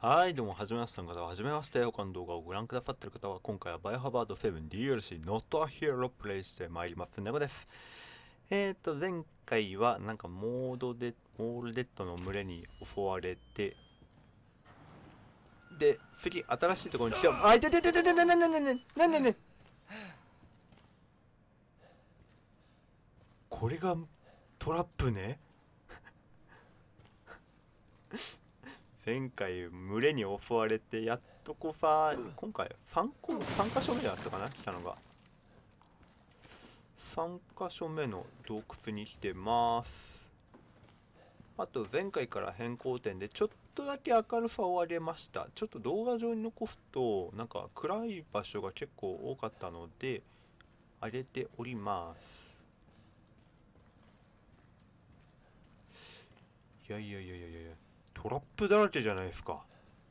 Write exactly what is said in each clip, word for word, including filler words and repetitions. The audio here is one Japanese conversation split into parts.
はい、どうも、はじめましての方は、はじめまして。他の動画をご覧くださっている方は、今回はバイオハザードセブン ディーエルシー Not a Hero プレイしてまいります。ネゴです。えーと、前回は、なんか、モードで、モールデッドの群れに襲われて、で、次、新しいところに来た。あ、いててててててててててててててこれがトラップね。前回群れに襲われてやっとこさ、今回さんこさん箇所目だったかな、来たのがさん箇所目の洞窟に来てます。あと前回から変更点でちょっとだけ明るさを上げました。ちょっと動画上に残すとなんか暗い場所が結構多かったので上げております。いやいやいやいやいや、トラップだらけじゃないですか。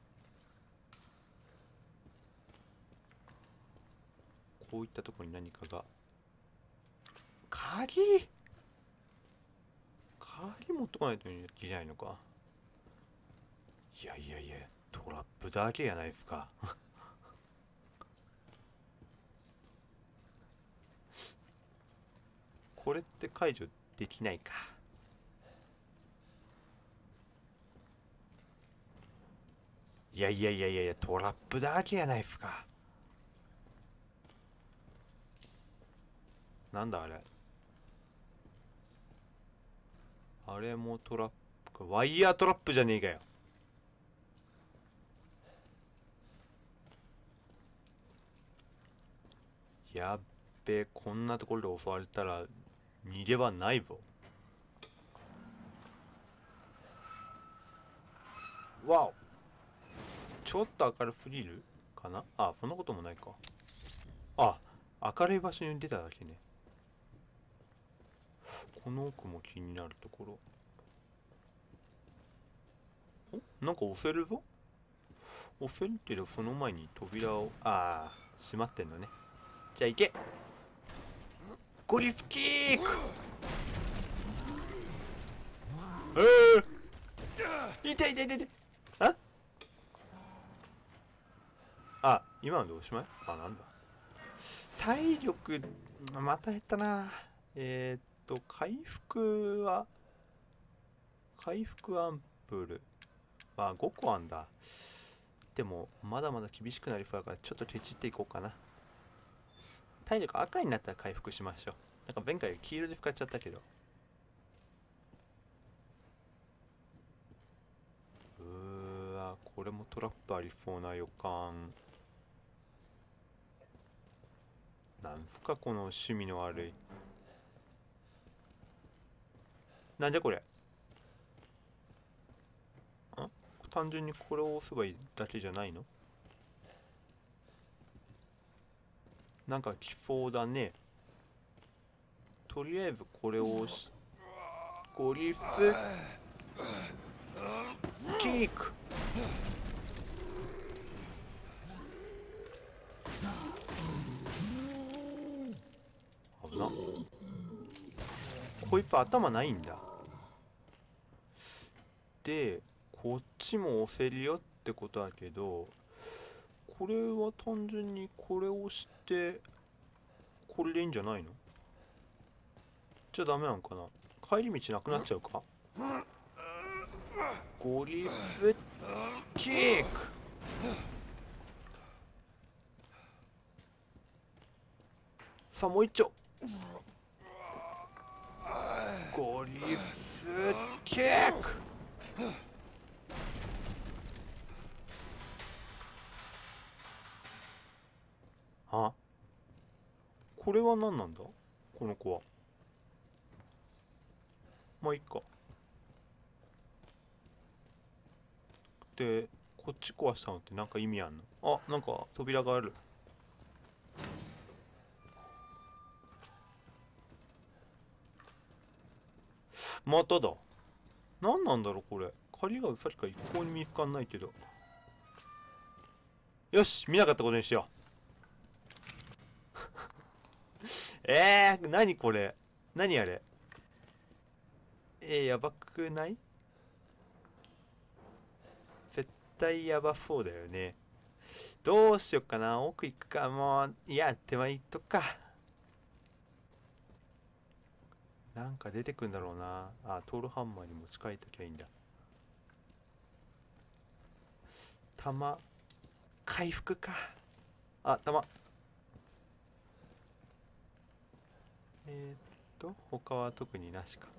こういったところに何かが。鍵鍵持っとかないといけないのか。いやいやいや、トラップだらけやないですか。これって解除できないか。いやいやいやいやいや、トラップだらけやないですか。なんだあれ。あれもトラップか。ワイヤートラップじゃねえかよ。やっべ、こんなところで襲われたら逃げ場ないぞ。わお、ちょっと明るすぎるかな。あ、そんなこともないか。あ、明るい場所に出ただけね。この奥も気になるところ。お、なんか押せるぞ。押せるけどその前に扉を、ああ、閉まってんのね。じゃあ行け。ゴリフキーク。えー、痛い痛い痛い痛い。ああ、今のでおしまい。あ、なんだ。体力、また減ったな。えー、っと、回復は、回復アンプルはごこあんだ。でも、まだまだ厳しくなりそうだから、ちょっとケチっていこうかな。体力赤になったら回復しましょう。なんか前回黄色で使っちゃったけど。うーわ、これもトラップありそうな予感。なんすかこの趣味の悪い。なんじゃこれ。ん、単純にこれを押せばいいだけじゃないの。なんか来そうだね。とりあえずこれを押し、ゴリスキーク。危な。こいつ頭ないんだ。で、こっちも押せるよってことだけど、これは単純にこれを押してこれでいいんじゃないの。じゃダメなのかな。帰り道なくなっちゃうか。ゴリフキック。さあもう一丁。ゴリフキック。あ、これは何なんだこの子は。まあいいか。で、こっち壊したのってなんか意味あんの。あ、なんか扉がある。まただ。何なんだろうこれ。鍵がさっきから一向に見つかんないけど。よし、見なかったことにしよう。えー、何これ。何あれ。えー、やばくない。設対ヤバそうだよね。どうしよっかな。奥行くか。もういや手前行っとくか。なんか出てくんだろうな。あ、トールハンマーに持ち帰っときゃいいんだ。弾回復か。あ、弾。えー、っと他は特になしか。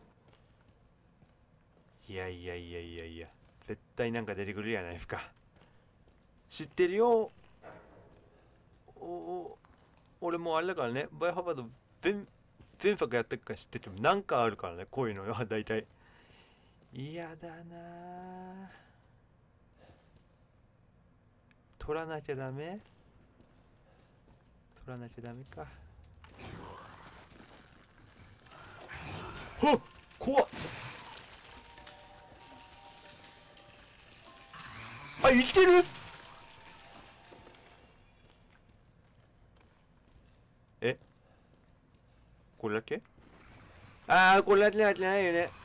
いやいやいやいやいや、絶対なんか出てくるやないですか。知ってるよ。おお、俺もあれだからね、バイオハザード全全作やってるから知っててもなんかあるからね、こういうのは大体。嫌だなあ。取らなきゃダメ。取らなきゃダメか。はっ、怖っ。あ、生きてる。え、これだけ。ああ、これだけじゃないよね。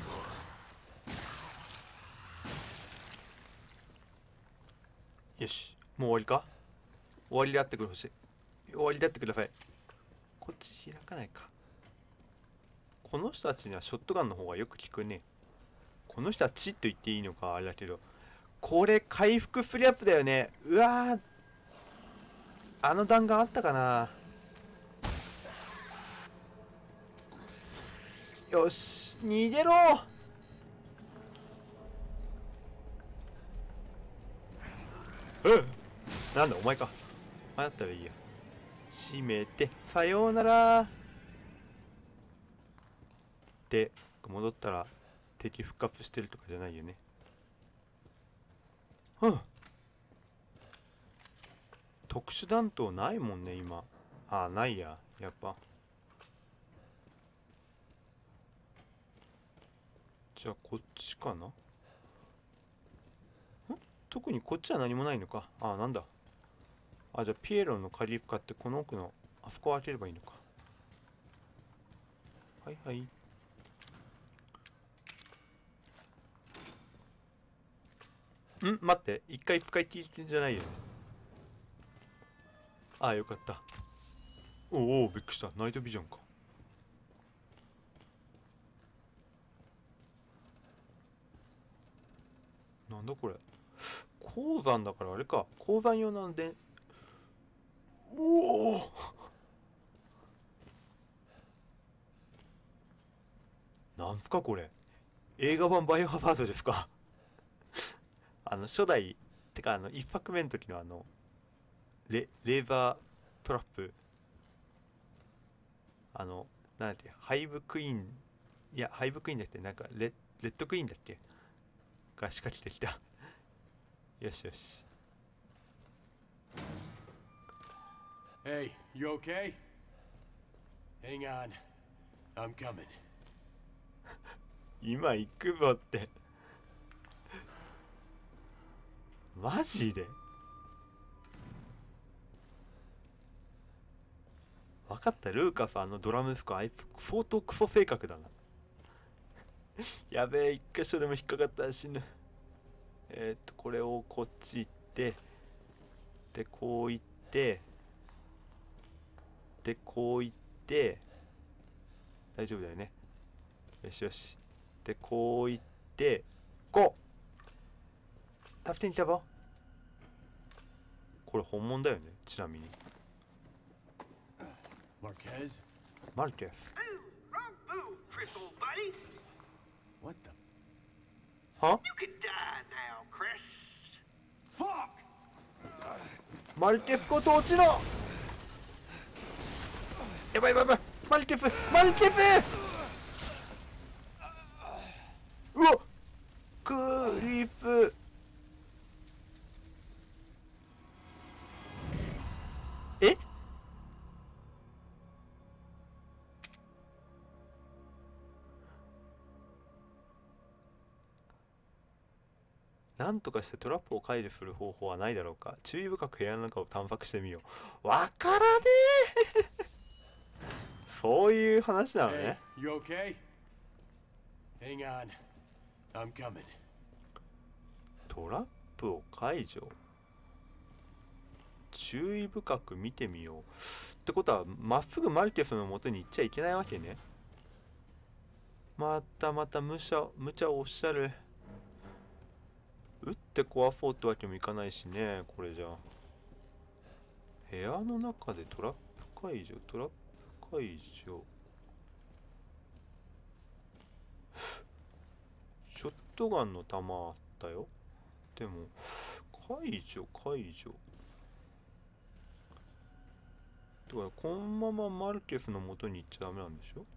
よし、もう終わりか。終わりであってください。終わりであってください。こっち開かないか。この人たちにはショットガンの方がよく効くね。この人たちと言っていいのかあれだけど、これ回復するやつだよね。うわー、あの弾丸あったかな。よし、逃げろ。うん、なんだお前か。前だったらいいや。閉めてさようならで戻ったら敵復活してるとかじゃないよね。うん、特殊弾頭ないもんね今。ああ、ないややっぱ。じゃあこっちかな。ん、特にこっちは何もないのか。ああ、なんだ。あ、じゃあピエロの鍵使ってこの奥のあそこを開ければいいのか。はいはい。ん、待って、一回使い切ってんじゃないよね。ああ、よかった。おお、びっくりした。ナイトビジョンか。なんだこれ。鉱山だからあれか。鉱山用なんで。おお、なんすかこれ。映画版バイオハザードですか。あの初代てかあの一作目の時のあのレレーザートラップ、あのなんだっけ、ハイブクイーン、いやハイブクイーンだってなんかレレッドクイーンだっけが仕掛けてきた。よしよし。 Hey, you okay? Hang on. I'm coming. 今行くぞって。マジで分かった。ルーカスあのドラムスコあいつ相当クソ性格だな。やべえ、一箇所でも引っかかったら死ぬ。えー、っとこれをこっち行ってでこう行ってでこう行って大丈夫だよね。よしよし。でこう行ってこう助けに来たぞ。これ本物だよねちなみに。 Marquez? マルケス。 Ooh, wrong move, Chris, old buddy. What the は You can die now, Chris. fuck? マルケスこと落ちろ。やばいやばいやばい。マルケスマルケス。うわっ、クリフ。え、なんとかしてトラップを解除する方法はないだろうか。注意深く部屋の中を探索してみよう。わからねえ。そういう話なの Hey, ね。 you okay? Hang on. I'm coming. トラップを解除。注意深く見てみよう。ってことはまっすぐマルティスの元に行っちゃいけないわけね。またまた無茶無茶をおっしゃる。撃って壊そうってわけにもいかないしね、これじゃ。部屋の中でトラップ解除、トラップ解除。ショットガンの弾あったよ。でも解除解除とか、このままマルケスの元に行っちゃダメなんでしょ。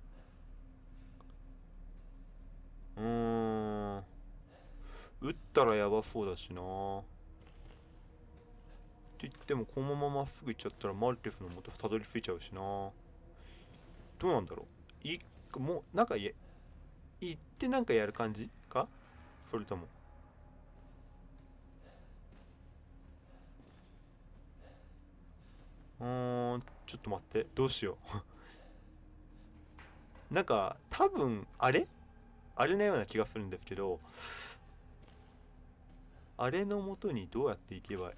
うーん、撃ったらやばそうだしな。って言ってもこのまままっすぐ行っちゃったらマルケスの元たどり着いちゃうしな。どうなんだろう。いもうなんかい行ってなんかやる感じか、それとも。うーん、ちょっと待って、どうしようなんか多分あれあれなような気がするんですけど、あれの元にどうやっていけばいい。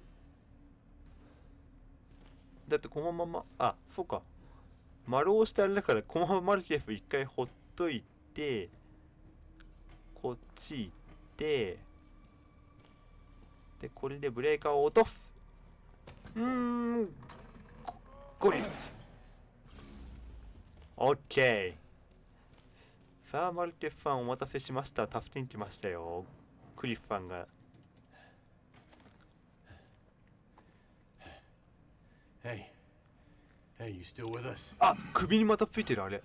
だってこのまま、あ、そうか、丸押してあれだから、このままマルケス一回ほっといて、こっち行って、でこれでブレーカーを落とす。うーん、ここれオッケー。さあマルケスさんお待たせしました。助けに来ましたよ、クリフさんが。 Hey. Hey, you still with us? あ、首にまたついてるあれ。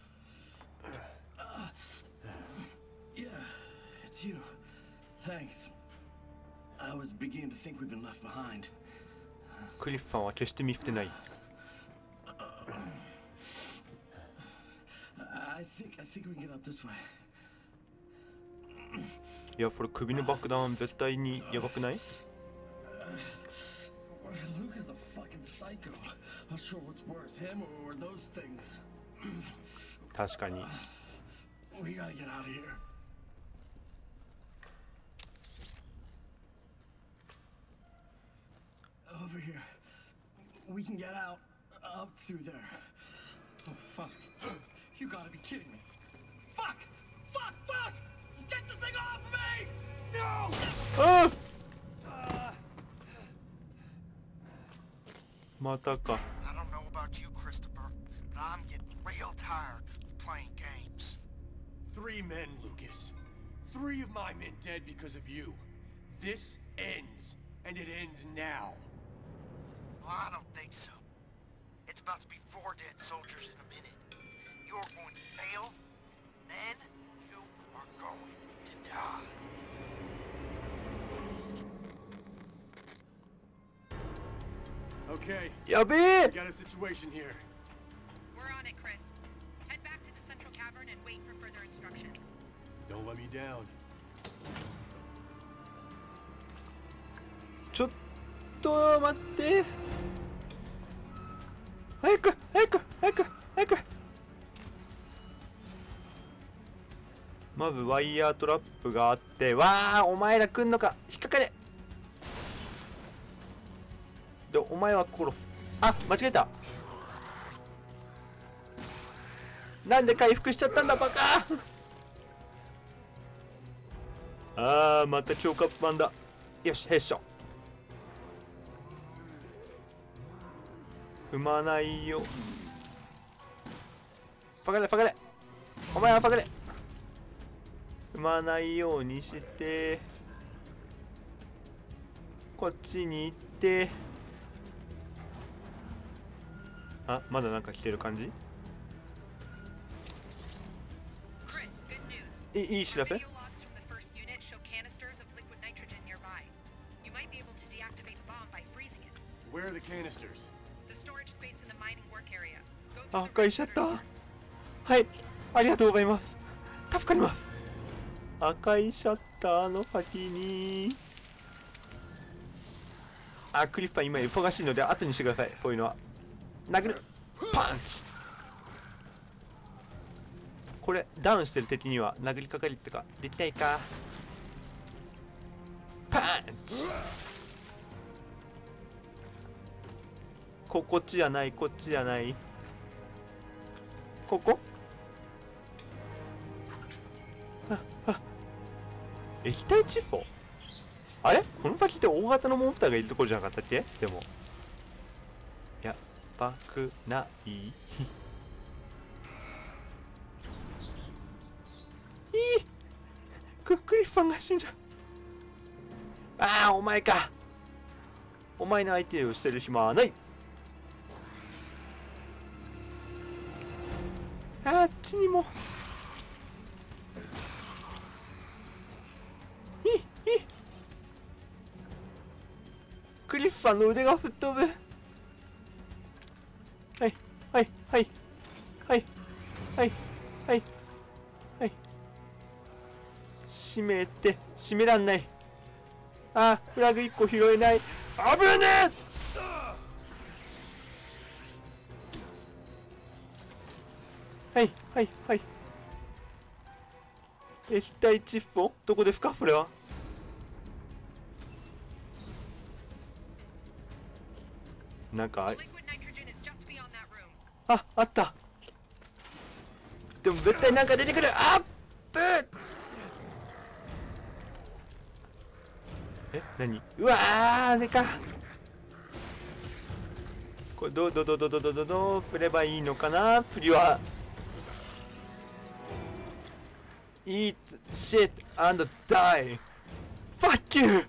Yeah, it's you. Thanks. I was beginning to think we'd been left behind. クリフさんは決して見捨てない。 I think I think we can get out this way. いや、これ首の爆弾絶対にやばくない？ Luke is a fucking psycho. Not sure what's worse, him or those things. 確かに。 We gotta get out of here. Over here. We can get out up through there. Oh fuck. You gotta be kidding me. Fuck! Fuck! Fuck! Get this thing off of me! No! ああ、またか。 I don't know about you, Christopher, but I'm getting real tired of playing games. Three men, Lucas. Three of my men dead because of you. This ends, and it ends now. Well, I don't think so. It's about to be four dead soldiers in a minute. You're going to fail, then you are going to die. Okay, やべえ。 we got a situation here. We're on it, Chris. Head back to the central cavern and wait for further instructions. Don't let me down. ちょっと待って。早く早く早く早く。まずワイヤートラップがあって、わあ、お前ら来んのか。引っかかれ。で、お前は殺す。あ、間違えた。なんで回復しちゃったんだバカ。あー、また強化版だ。よし、へっしょ。踏まないよ。ファガレファガレ、お前はファガレ。踏まないようにして、こっちに行って。あ、まだなんか来てる感じ。 Chris, good news. いいい調べ。 Video logs from the first unit show canisters of liquid nitrogen nearby. You might be able to deactivate the bomb by freezing it. Where are the canisters? The storage space in the mining work area. Go あ、 through the 破壊 red しちゃっ shutter た。 door. はい、ありがとうございます。助かります。赤いシャッターの先に。あ、クリフさん今忙しいので後にしてください。そういうのは。殴る。パンチ。これダウンしてる敵には殴りかかりとかできないか。パンチ。 ここっちじゃない、こっちじゃない。ここ？ああ、液体窒素？あれこの先って大型のモンスターがいるところじゃなかったっけ？でもやばくないいいクックリファンが死んじゃう。ああ、お前か。お前の相手をしてる暇はない。あっちにもいいいいクリファンの腕が吹っ飛ぶ。はいはいはいはいはいはいはい、閉めて、閉めらんない。あー、フラグいっこ拾えない。危ねえ。はいはいはい。液体窒素どこですかこれは。なんかあ、あった。でも絶対なんか出てくる。あっぶー。え、何？うわー、あれか。これどうどうどうどうどうどうどうどう振ればいいのかな。プリは Eat shit and die. Fuck you.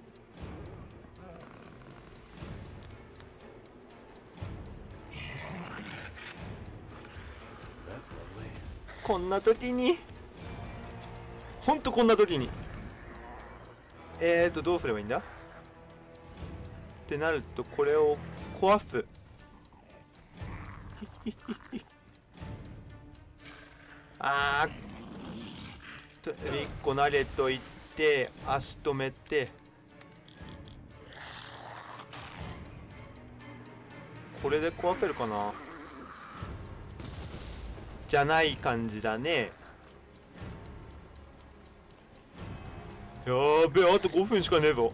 こんな時に、ほんとこんな時にえーとどうすればいいんだってなると、これを壊す。あー、いっこ慣れといて足止めて、これで壊せるかな。じゃない感じだね。やーべえ、あとごふんしかねえぞ。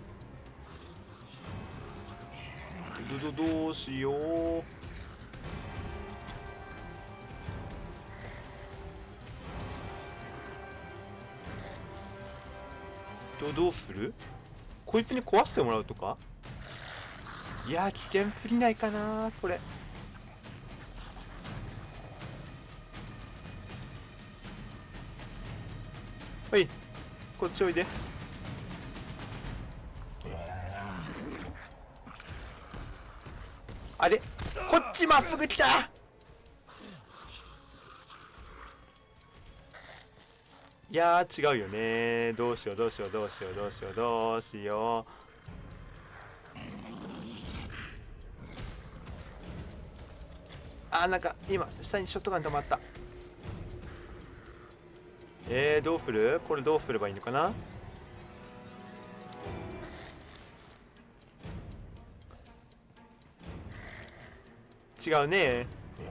どどどうしよう。どどうする？こいつに壊してもらうとか？いやー、危険すぎないかなこれ。はい、こっちおいで。あれ、こっちまっすぐ来た。いやー違うよね。どうしようどうしようどうしようどうしようどうしよう。あー、なんか今下にショットガン溜まった。えー、どうする？これどうすればいいのかな。違うね。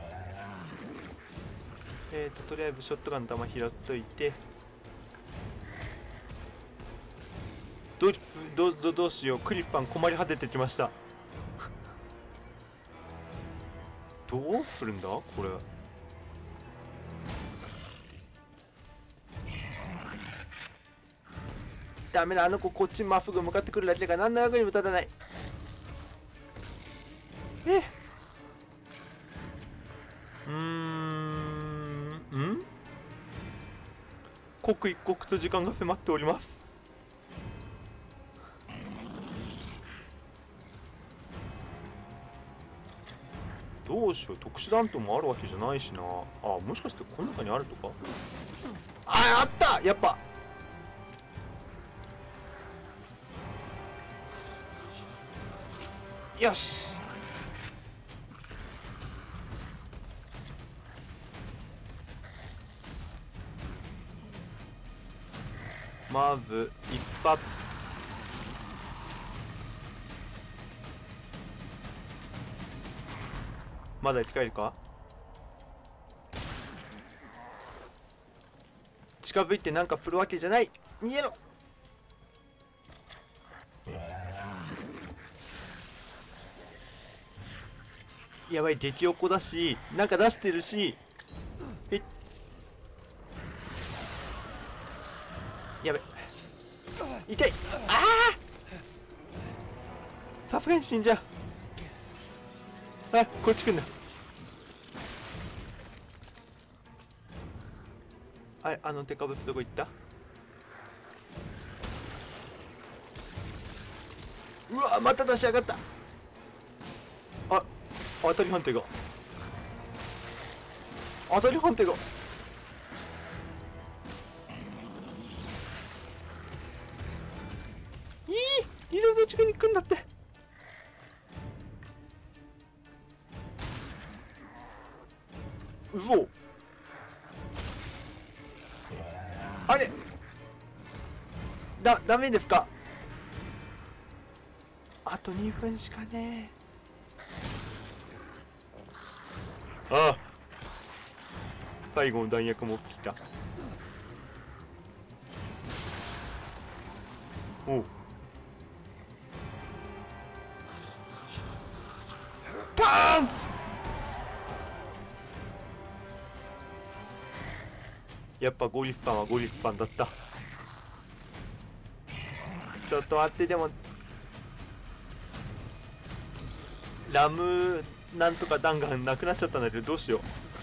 えーととりあえずショットガンの弾拾っといて、どうどうどうどうしよう。クリファン困り果ててきました。どうするんだこれ。ダメだ、あの子こっちまっすぐ向かってくるだけだから何の役にも立たない。えうーんん刻一刻と時間が迫っております。どうしよう。特殊弾頭もあるわけじゃないしな。あ、もしかしてこの中にあるとか。あ、あった。やっぱよし。まず一発。まだ生き返るか。近づいてなんか振るわけじゃない。逃げろ。 やばい、激おこだし、なんか出してるし、えやべ、痛い、ああさすがに死んじゃう。あ、こっち来んだ。あ、あのデカブスどこ行った？うわ、また出し上がった。あ、当たり判定が当たり判定がいい、色どっちかに行くんだって。うそ、あれだ、ダメですか？あとにふんしかねえ。ああ、最後の弾薬持ってきた。おう、パンチ。やっぱゴリフパンはゴリフパンだった。ちょっと待って、でもラムなんとか弾がなくなっちゃったんだけど、どうしよ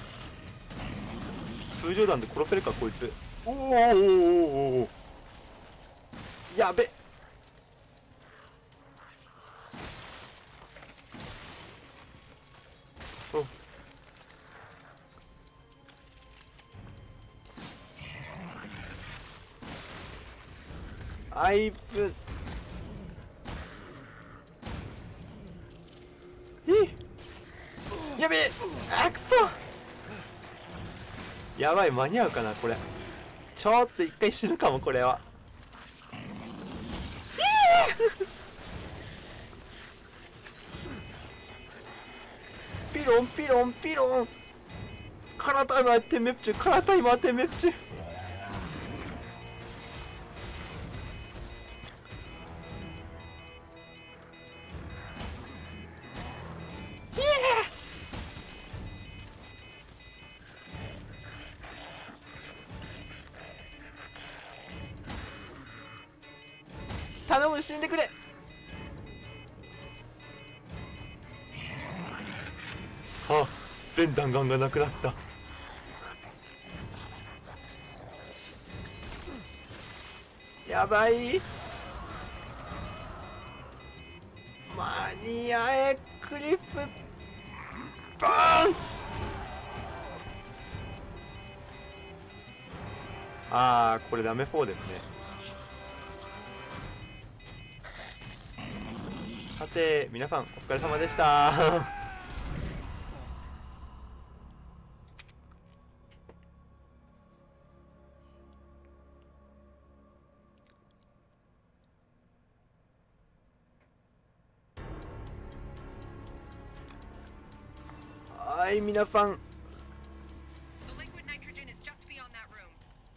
う。通常弾で殺せるかこいつ。おーおーおーおーおー、やべ。お、あいつやべえ、あくそ、やばい、間に合うかなこれ。ちょっと一回死ぬかもこれは。ピロンピロンピロン、カラータイマー点滅中、カラータイマー点滅中。頼む、死んでくれ。あ、全弾丸がなくなった。やばい、間に合え、クリフパンチ。ああ、これダメそうですね。さて皆さんお疲れ様でしたはい、皆さん。 The liquid nitrogen is just beyond that room.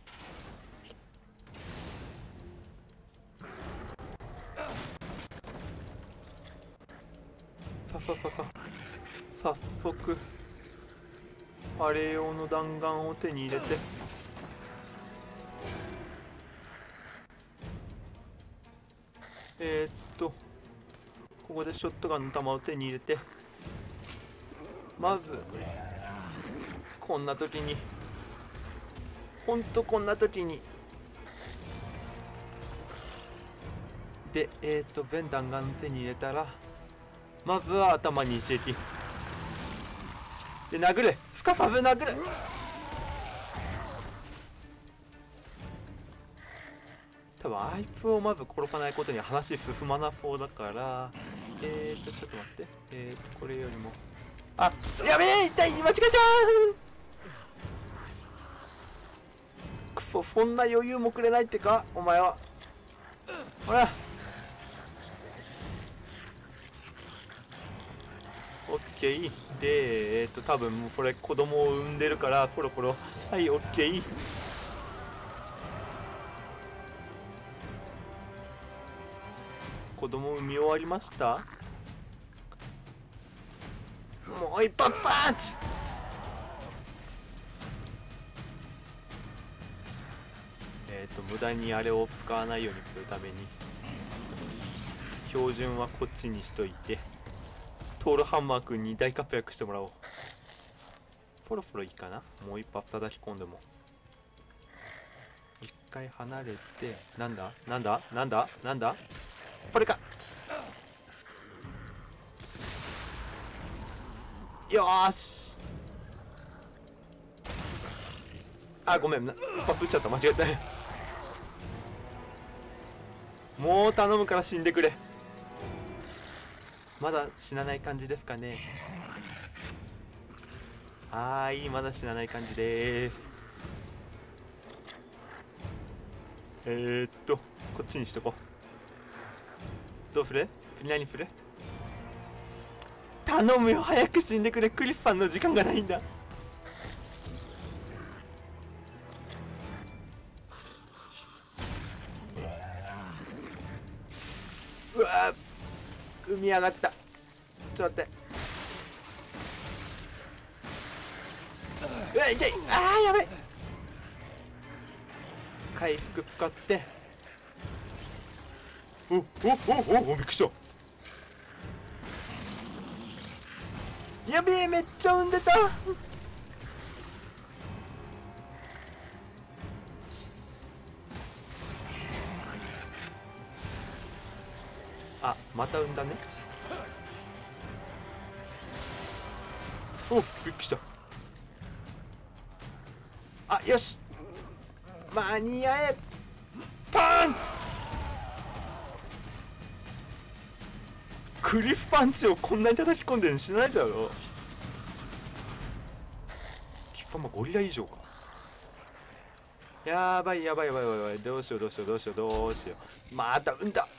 ささささ早速あれ用の弾丸を手に入れて、えー、っとここでショットガンの弾を手に入れて、まずこんな時に、ほんとこんな時にで、えー、っと全弾丸手に入れたら、まずは頭に一撃で殴る、深さぶ殴る。多分あいつをまず殺さないことには話進まなそうだから、えーとちょっと待って、えーとこれよりも、あ、やべえ、痛い、間違えたくそ、そんな余裕もくれないってかお前は。ほら、オッケーで、えっと多分もうそれ子供を産んでるからコロコロ、はい、オッケー。子供産み終わりました。 もう一発パンチ。えっと無駄にあれを使わないようにするために標準はこっちにしといて、トールハンマー君に大活躍してもらおう。そろそろいいかな。もう一発叩き込んでも。一回離れて、なんだなんだなんだなんだこれか。よーし。あ、ごめんな、一発撃っちゃった。間違えた。もう頼むから死んでくれ。まだ死なない感じですかね。はーい、まだ死なない感じでーす。えー、っとこっちにしとこう。どうする？何する？頼むよ、早く死んでくれ。クリスさんの時間がないんだ。うわー、海上がった。ちょっと待って。うわ、痛い。あー、やばい。回復使って。おおおおお、びっくりした。やべえ、めっちゃ産んでた。あ、また産んだね。お、びっくりした。あ、よし、間に合え。パンチ。クリフパンチをこんなに叩き込んでるのしないだろ。キッパマゴリラ以上か。やばいやばいやばいやばいやばい。どうしようどうしようどうしようどうしよう。また産んだ。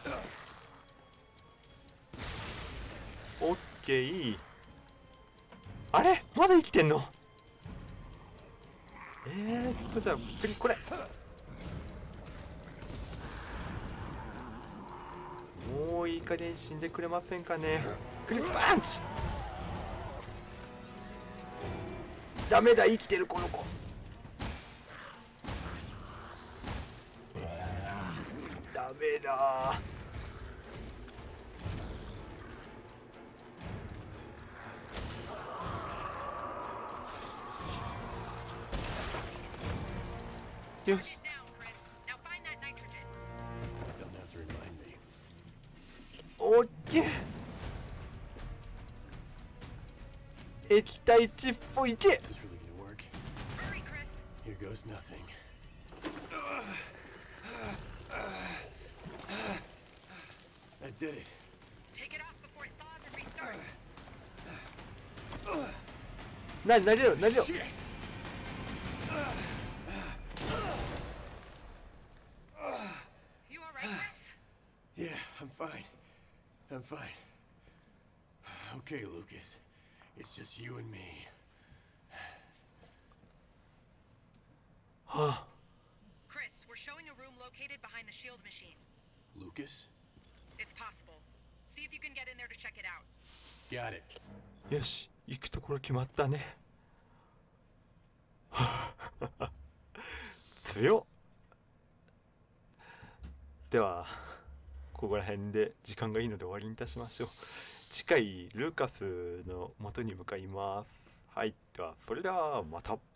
オッケー。あれまだ生きてんの？えーっとじゃあ次これ。もういい加減死んでくれませんかね。クリスパンチ。ダメだ、生きてるこの子。ダメだ。よし。オッケー。液体チップいけ。 Here goes nothing. That did it. Take it off before it thaws and restarts. な、なれよ、なれよ。 You alright, Chris? Yeah, I'm fine. I'm fine. Okay, Lucas. It's just you and me. はあ。 Chris, we're showing a room located behind the shield machine. Lucas? It's possible. See if you can get in there to check it out. Got it. よし、行くところ決まったね。強っ。ではここら辺で時間がいいので終わりにいたしましょう。次回ルーカスの元に向かいます。はい、ではそれではまた。